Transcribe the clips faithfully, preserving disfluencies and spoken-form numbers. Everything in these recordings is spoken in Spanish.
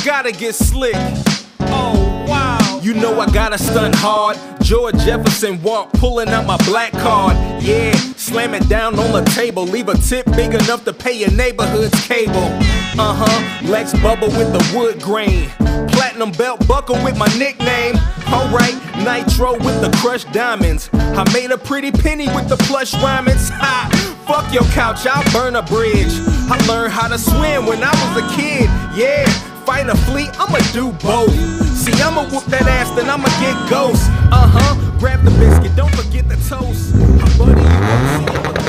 gotta get slick. Oh, wow. You know I gotta stunt hard. George Jefferson walk, pulling out my black card. Yeah, slam it down on the table. Leave a tip big enough to pay your neighborhood's cable. Uh-huh, Lex Bubba with the wood grain. Platinum belt buckle with my nickname. Alright, Nitro with the crushed diamonds. I made a pretty penny with the plush rhymings. Ha! Fuck your couch, I'll burn a bridge. I learned how to swim when I was a kid. Yeah, fight a fleet, I'ma do both. See, I'ma whoop that ass, then I'ma get ghost. Uh-huh, grab the biscuit, don't forget the toast. My buddy, you won't see I'ma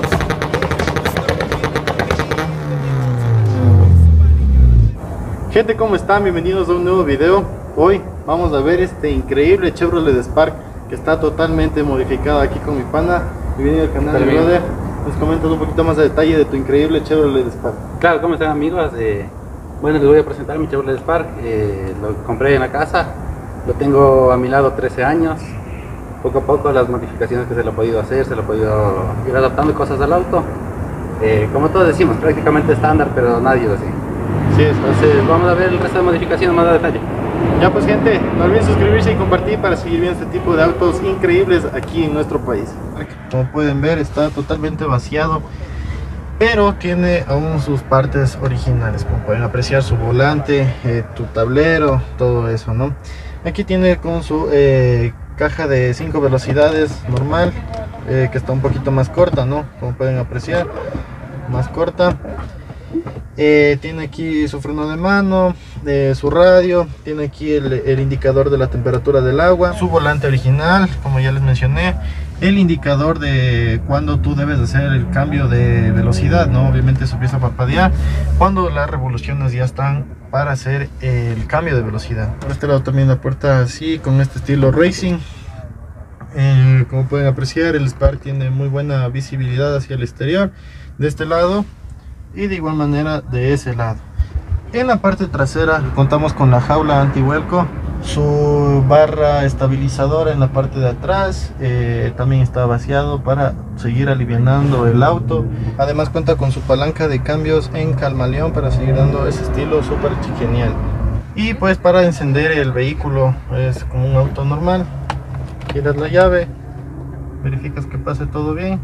Gente, ¿cómo están? Bienvenidos a un nuevo video. Hoy vamos a ver este increíble Chevrolet Spark que está totalmente modificado aquí con mi pana. Bienvenido al canal, brother. Nos comentas un poquito más de detalle de tu increíble Chevrolet Spark. Claro, ¿cómo están, amigos? Eh, bueno, les voy a presentar mi Chevrolet Spark. Eh, lo compré en la casa, lo tengo a mi lado trece años. Poco a poco las modificaciones que se le ha podido hacer, se le ha podido ir adaptando cosas al auto. Eh, como todos decimos, prácticamente estándar, pero nadie lo sigue. Sí, Entonces vamos a ver el resto de modificaciones más a detalle. Ya pues, gente, no olviden suscribirse y compartir para seguir viendo este tipo de autos increíbles aquí en nuestro país. Como pueden ver, está totalmente vaciado, pero tiene aún sus partes originales. Como pueden apreciar, su volante, eh, tu tablero, todo eso, ¿no? Aquí tiene con su eh, caja de cinco velocidades normal, eh, que está un poquito más corta, ¿no? Como pueden apreciar, más corta. Eh, tiene aquí su freno de mano, eh, su radio, tiene aquí el, el indicador de la temperatura del agua, su volante original, como ya les mencioné, el indicador de cuando tú debes hacer el cambio de velocidad, ¿no? Obviamente eso empieza a parpadear cuando las revoluciones ya están para hacer el cambio de velocidad. Por este lado también la puerta así, con este estilo racing. Eh, como pueden apreciar, el Spark tiene muy buena visibilidad hacia el exterior de este lado y de igual manera de ese lado. En la parte trasera contamos con la jaula anti-vuelco, su barra estabilizadora en la parte de atrás, eh, también está vaciado para seguir alivianando el auto. Además cuenta con su palanca de cambios en calmaleón para seguir dando ese estilo súper genial. Y pues para encender el vehículo es como un auto normal, giras la llave, verificas que pase todo bien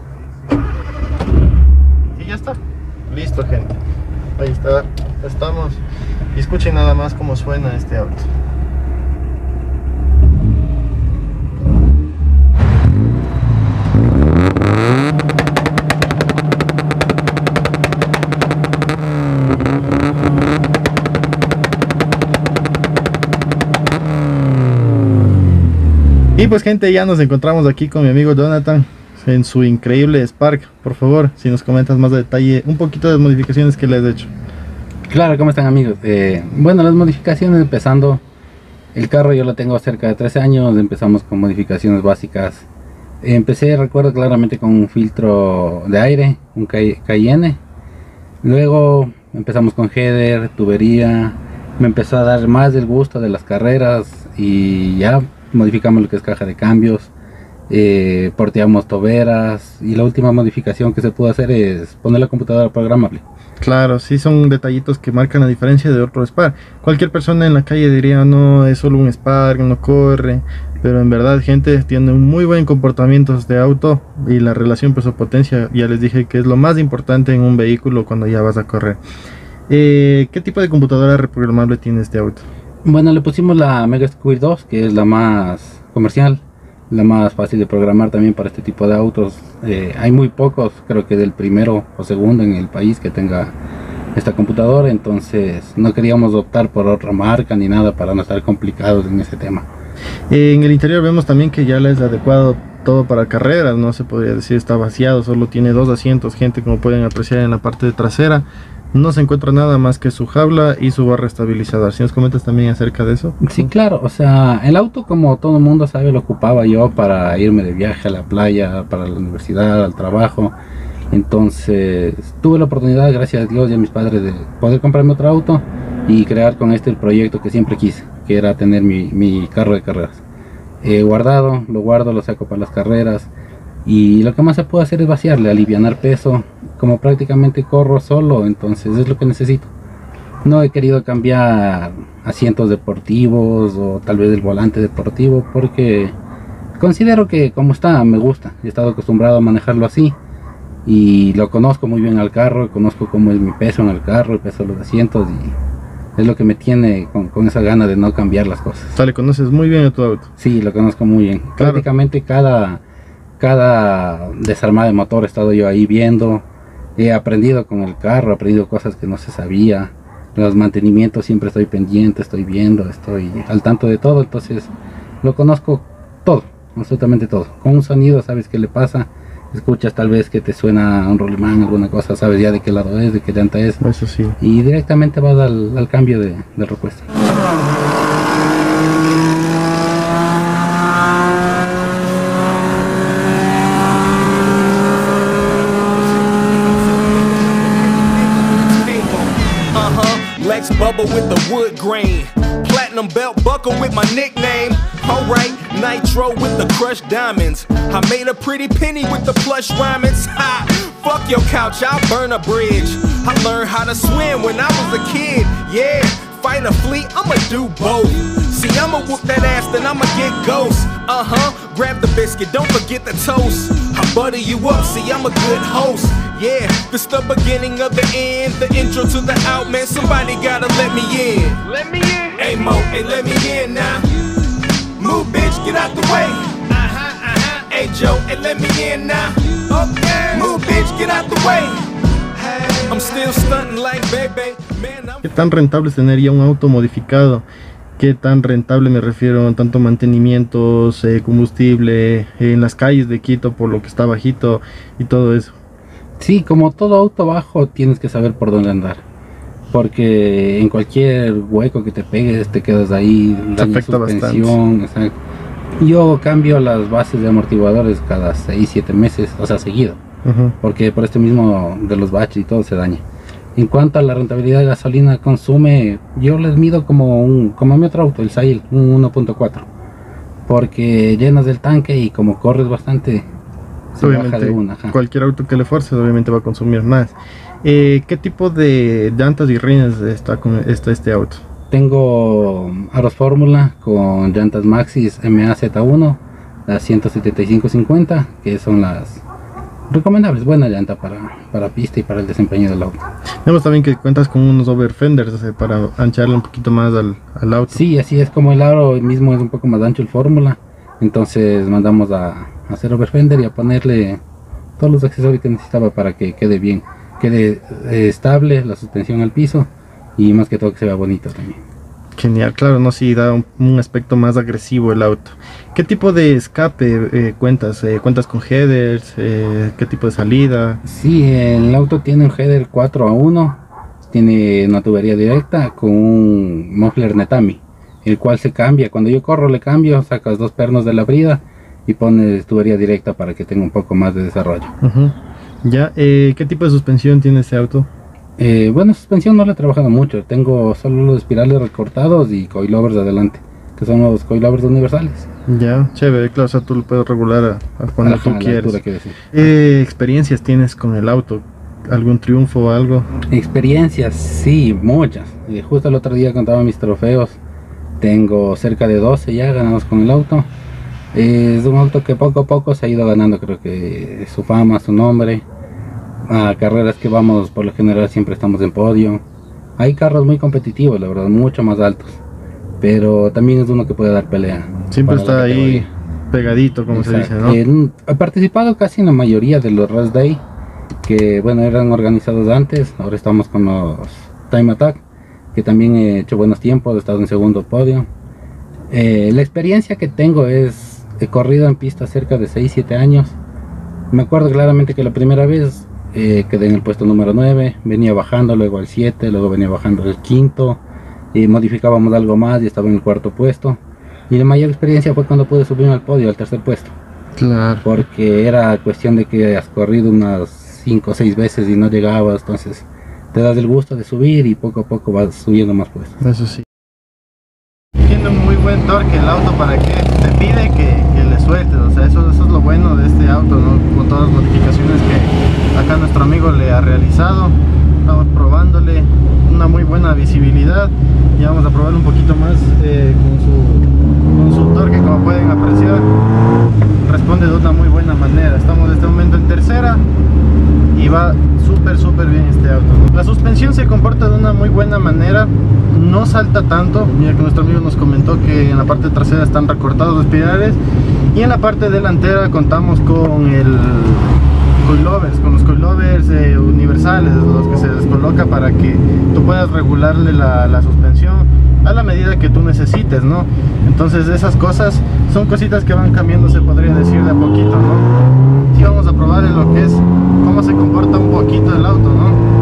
y ya está. Listo, gente, ahí está, estamos. Y escuchen nada más cómo suena este auto. Y pues, gente, ya nos encontramos aquí con mi amigo Jonathan en su increíble Spark. Por favor, si nos comentas más de detalle un poquito de las modificaciones que le has hecho. Claro, ¿cómo están, amigos? Eh, bueno, las modificaciones, empezando, el carro yo lo tengo cerca de trece años, empezamos con modificaciones básicas. Empecé, recuerdo claramente, con un filtro de aire, un Cayenne. Luego empezamos con header, tubería, me empezó a dar más el gusto de las carreras y ya modificamos lo que es caja de cambios. Eh, porteamos toberas y la última modificación que se pudo hacer es poner la computadora programable. Claro, sí, son detallitos que marcan la diferencia de otro Spark. Cualquier persona en la calle diría, no, es solo un Spark, no corre, pero en verdad, gente, tiene un muy buen comportamiento de auto y la relación peso-potencia, ya les dije que es lo más importante en un vehículo cuando ya vas a correr. Eh, ¿qué tipo de computadora reprogramable tiene este auto? Bueno, le pusimos la Mega Square dos, que es la más comercial, la más fácil de programar también para este tipo de autos. Eh, hay muy pocos, creo que del primero o segundo en el país que tenga esta computadora, entonces no queríamos optar por otra marca ni nada para no estar complicados en ese tema. Eh, en el interior vemos también que ya les es adecuado todo para carreras, no se podría decir está vaciado, solo tiene dos asientos, gente, como pueden apreciar en la parte trasera. No se encuentra nada más que su jaula y su barra estabilizadora. Si nos comentas también acerca de eso. Sí, claro, o sea, el auto, como todo el mundo sabe, lo ocupaba yo para irme de viaje a la playa, para la universidad, al trabajo. Entonces tuve la oportunidad, gracias a Dios y a mis padres, de poder comprarme otro auto y crear con este el proyecto que siempre quise, que era tener mi, mi carro de carreras. He guardado, lo guardo, lo saco para las carreras. Y lo que más se puede hacer es vaciarle, alivianar peso. Como prácticamente corro solo, entonces es lo que necesito. No he querido cambiar asientos deportivos o tal vez el volante deportivo porque considero que como está me gusta. He estado acostumbrado a manejarlo así y lo conozco muy bien al carro, conozco cómo es mi peso en el carro, el peso de los asientos y es lo que me tiene con, con esa gana de no cambiar las cosas. O sea, le conoces muy bien a tu auto. Sí, lo conozco muy bien. Claro. Prácticamente cada, cada desarmada de motor he estado yo ahí viendo. He aprendido con el carro, he aprendido cosas que no se sabía. Los mantenimientos siempre estoy pendiente, estoy viendo, estoy al tanto de todo. Entonces lo conozco todo, absolutamente todo. Con un sonido sabes qué le pasa. Escuchas tal vez que te suena un rolimán, alguna cosa, sabes ya de qué lado es, de qué llanta es. Eso sí. Y directamente vas al, al cambio de, del repuesto. Uh-huh. Lex bubble with the wood grain. Platinum belt buckle with my nickname. Alright, nitro with the crushed diamonds. I made a pretty penny with the plush diamonds. Ha! Fuck your couch, I'll burn a bridge. I learned how to swim when I was a kid. Yeah, fight a fleet, I'ma do both. See, I'ma whoop that ass, then I'ma get ghost. Uh-huh, grab the biscuit, don't forget the toast. I butter you up, see, I'm a good host. Yeah, this the beginning of the end, the intro to the out, man. Somebody gotta let me in. Let me in. Hey Mo, hey, let me in now. Move, bitch, get out the way. Uh-huh, uh-huh. Hey Joe, hey, let me in now. Okay. Move, bitch, get out the way. Hey. I'm still stunting like baby. Man, I'm... ¿Qué tan rentable es tener ya un auto modificado? ¿Qué tan rentable me refiero? Tanto mantenimientos, eh, combustible, eh, en las calles de Quito por lo que está bajito y todo eso. Sí, como todo auto bajo tienes que saber por dónde andar. Porque en cualquier hueco que te pegues te quedas ahí, daño suspensión, exacto. Yo cambio las bases de amortiguadores cada seis siete meses, o sea, seguido. Uh-huh. Porque por este mismo de los baches y todo se daña. En cuanto a la rentabilidad de gasolina consume, yo les mido como un como mi otro auto, el Sail, un uno punto cuatro. Porque llenas del tanque y como corres bastante, se baja de una. Ajá. Cualquier auto que le forces obviamente va a consumir más. Eh, ¿Qué tipo de llantas y rines está con está este auto? Tengo aros fórmula con llantas Maxxis M A Z uno, las ciento setenta y cinco cincuenta, que son las recomendables, buena llanta para, para pista y para el desempeño del auto. Vemos también que cuentas con unos overfenders eh, para ancharle un poquito más al, al auto. Sí, así es, como el aro mismo es un poco más ancho el fórmula, entonces mandamos a, a hacer overfender y a ponerle todos los accesorios que necesitaba para que quede bien, quede eh, estable la suspensión al piso y más que todo que se vea bonito también. Genial, claro, no, sí, da un, un aspecto más agresivo el auto. ¿Qué tipo de escape eh, cuentas? Eh, ¿Cuentas con headers? Eh, ¿Qué tipo de salida? Sí, el auto tiene un header cuatro a uno, tiene una tubería directa con un muffler Netami, el cual se cambia. Cuando yo corro le cambio, sacas dos pernos de la brida y pones tubería directa para que tenga un poco más de desarrollo. Uh-huh. Ya, eh, ¿qué tipo de suspensión tiene ese auto? Eh, bueno, suspensión no la he trabajado mucho, tengo solo los espirales recortados y coilovers de adelante, que son los coilovers universales. Ya, chévere, claro, o sea, tú lo puedes regular a, a cuando Ajá, tú quieres. Que ¿Qué experiencias tienes con el auto? ¿Algún triunfo o algo? Experiencias, sí, muchas. Eh, justo el otro día contaba mis trofeos, tengo cerca de doce ya ganados con el auto. Eh, es un auto que poco a poco se ha ido ganando, creo que su fama, su nombre. A carreras que vamos por lo general siempre estamos en podio. Hay carros muy competitivos, la verdad, mucho más altos, pero también es uno que puede dar pelea. Siempre está ahí pegadito, como Exacto. se dice, ¿no? Eh, he participado casi en la mayoría de los Race Day, que bueno, eran organizados antes. Ahora estamos con los Time Attack, que también he hecho buenos tiempos, he estado en segundo podio. Eh, la experiencia que tengo es, he corrido en pista cerca de seis siete años. Me acuerdo claramente que la primera vez Eh, quedé en el puesto número nueve, venía bajando luego al siete, luego venía bajando al quinto y modificábamos algo más y estaba en el cuarto puesto, y la mayor experiencia fue cuando pude subirme al podio, al tercer puesto. Claro, porque era cuestión de que has corrido unas cinco o seis veces y no llegabas, entonces te das el gusto de subir y poco a poco vas subiendo más puestos. Eso sí. Tiene un muy buen torque el auto, para que te pide que, que le sueltes, o sea, eso, eso es lo bueno de este auto, ¿no? Con todas las modificaciones que acá nuestro amigo le ha realizado. Estamos probándole una muy buena la visibilidad. Y vamos a probar un poquito más eh, con, su, con su torque. Como pueden apreciar, responde de una muy buena manera. Estamos en este momento en tercera y va súper súper bien este auto, ¿no? La suspensión se comporta de una muy buena manera, no salta tanto. Mira que nuestro amigo nos comentó que en la parte trasera están recortados los espirales, y en la parte delantera contamos con el coilovers, con los coilovers eh, universales, los que se descoloca para que tú puedas regularle la, la suspensión a la medida que tú necesites, ¿no? Entonces esas cosas son cositas que van cambiando, se podría decir, de a poquito, ¿no? Y vamos a probar en lo que es cómo se comporta un poquito el auto, ¿no?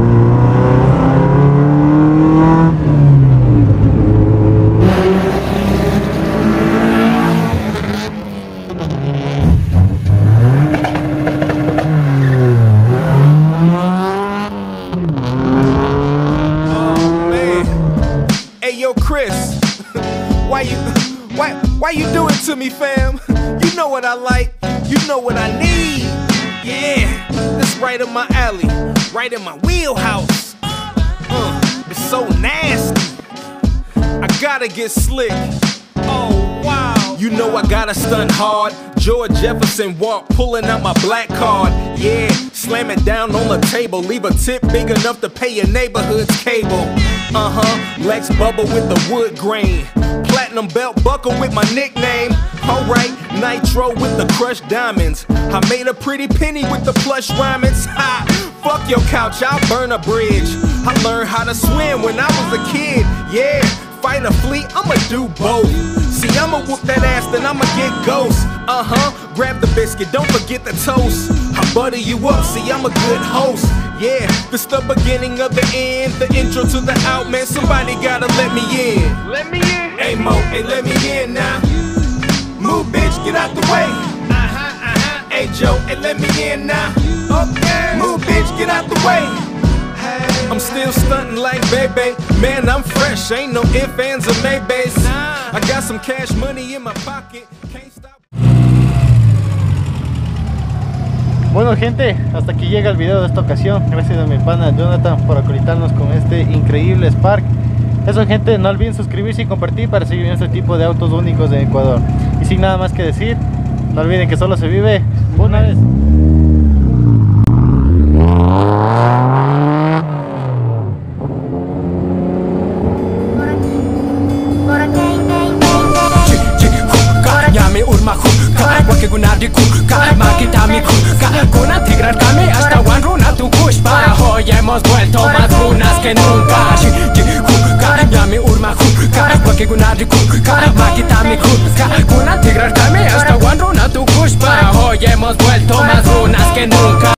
Chris, why you, why, why you do it to me, fam? You know what I like, you know what I need. Yeah, this right in my alley, right in my wheelhouse. Uh, it's so nasty, I gotta get slick. Oh wow, you know I gotta stunt hard. George Jefferson walk, pulling out my black card. Yeah, slam it down on the table, leave a tip big enough to pay your neighborhood's cable. Uh-huh, Lex Bubble with the wood grain, platinum belt buckle with my nickname. Alright, Nitro with the crushed diamonds, I made a pretty penny with the plush rhymes. Ha, fuck your couch, I'll burn a bridge. I learned how to swim when I was a kid. Yeah, fight a fleet, I'ma do both. See, I'ma whoop that ass, then I'ma get ghost. Uh-huh, grab the biscuit, don't forget the toast. I butter you up, see, I'm a good host. Yeah, this the beginning of the end, the intro to the out, man, somebody gotta let me in. Let me in. Hey Mo, hey, let me in now. Move, bitch, get out the way. Uh-huh, uh-huh. Hey Joe, hey, let me in now. Okay. Move, bitch, get out the way. I'm still stunting like baby, man, I'm fresh, ain't no ifs, ands, or maybes. I got some cash money in my pocket, can't stop. Bueno gente, hasta aquí llega el video de esta ocasión. Gracias a mi pana Jonathan por acolitarnos con este increíble Spark. Eso gente, no olviden suscribirse y compartir para seguir viendo este tipo de autos únicos de Ecuador. Y sin nada más que decir, no olviden que solo se vive una vez. Porque guna di kuka, makita mi kuka, guna tigrar kami hasta one runa tu kushpa. Hoy hemos vuelto más runas que nunca. Kuka, yami urma kuka, porque guna di kuka, makita mi kuka, guna tigrar kami hasta one runa tu kushpa. Hoy hemos vuelto más runas que nunca.